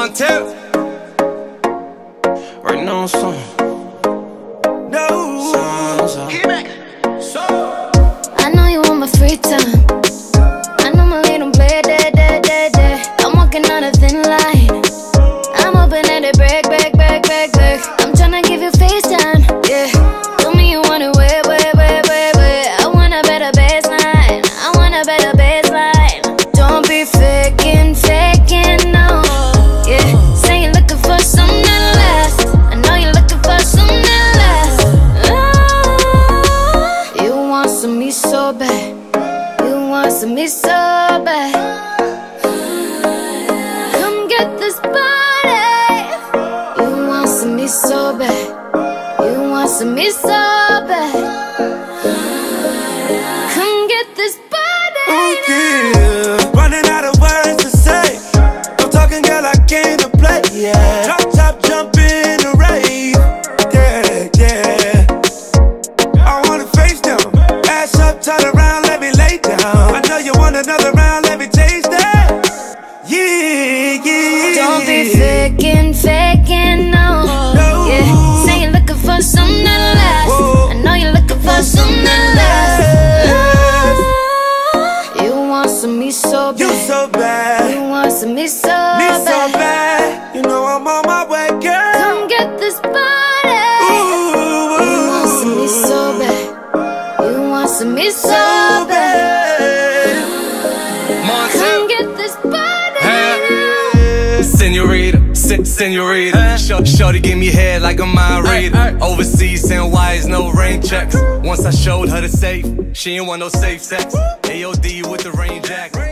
Montana. Right now, son. No. I know you want my free time. I know my little play, I'm walking on a thin line. I'm hoping that it break. I'm tryna give you FaceTime, yeah. Tell me you want it way. I want a better baseline. I want a better baseline. Don't be faking, no, yeah. Say you're looking for something that lasts. I know you're looking for something that lasts. You want some me so bad. You want some me so bad. Come get this body. You want some me so bad. You want some me so bad. Come get this body. Oh yeah, running out of words to say. I'm talking, girl, I came to play. Yeah, drop top, jump in the rave. Yeah. I wanna face down, ass up, turn around, let me lay down. I know you want another round, let me taste that. Yeah. Don't be faking, no. Yeah, say you're looking for something that lasts. I know you're looking for something that lasts. You want some me so bad. You so bad. You want some me so Me bad. so bad. You know I'm on my way, girl. Come get this body. Ooh. You want some me so bad. You want some me so bad. Come get this body. Senorita, shorty give me head like a mind reader. Overseas, send wires, no rain checks. Once I showed her the safe, she ain't want no safe sex. AOD with the rain jacket.